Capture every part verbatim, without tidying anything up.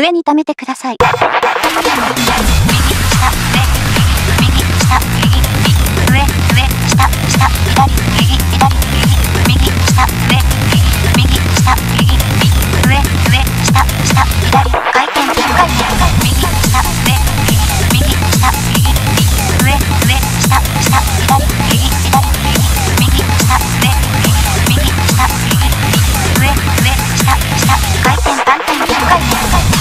上に溜めてください。右、下、上、右、下、右、右、上、上、下、下、左、右、左、右、右、下、上、右、右、下、右、右、上、上、下、下、左、回転、一回転、右、下、上、右、右、下、右、右、上、上、下、下、左、右、左、右、右、下、上、右、右、下、右、右、上、上、下、下、回転、反転、一回転。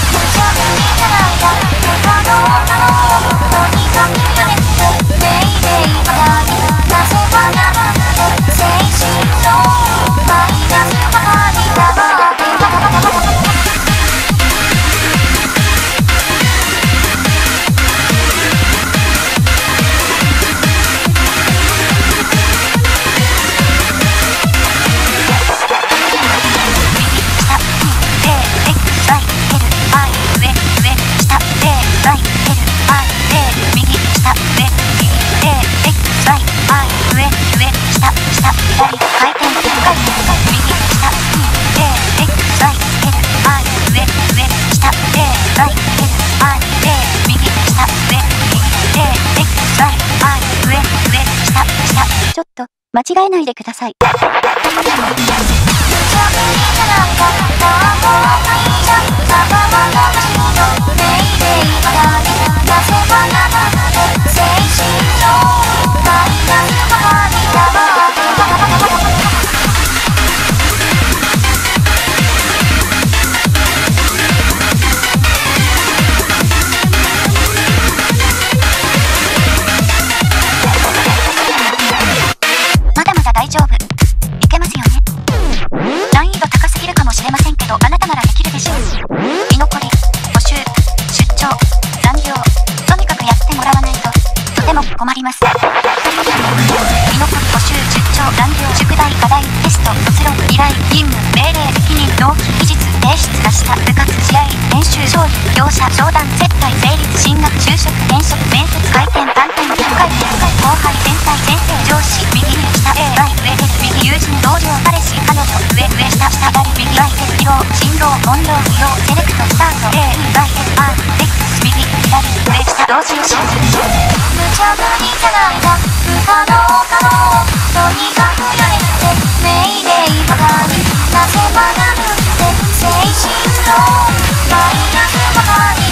ちょっと、間違えないでください。大丈夫。いけますよね。難易度高すぎるかもしれませんけど、あなたならできるでしょう。居残り、募集、出張、残業、とにかくやってもらわないと、とても困ります。居残り、募集、出張、残業、宿題、課題、テスト、卒論、依頼、任務、命令、責任、納期、期日、提出、出した、部活、試合、練習、勝利、業者、商談、接待、成立、進学、就職、転職、面接、回転、反転、いっかい転、後輩、先輩、先生、上司、右に下、A、Y、上です、右、友人、同僚、彼氏、彼女、上、上、下、下、左、右、ライテ、疲労、振動、音量、不要、セレクト、スタート、A、ライテ、R、X、右、左、上、下、同時をしよう。無茶ぶりじゃないか、不可能可能、とにかくやれて、命令ばかり、なぜ学ぶって、精神論、マイナスばかり。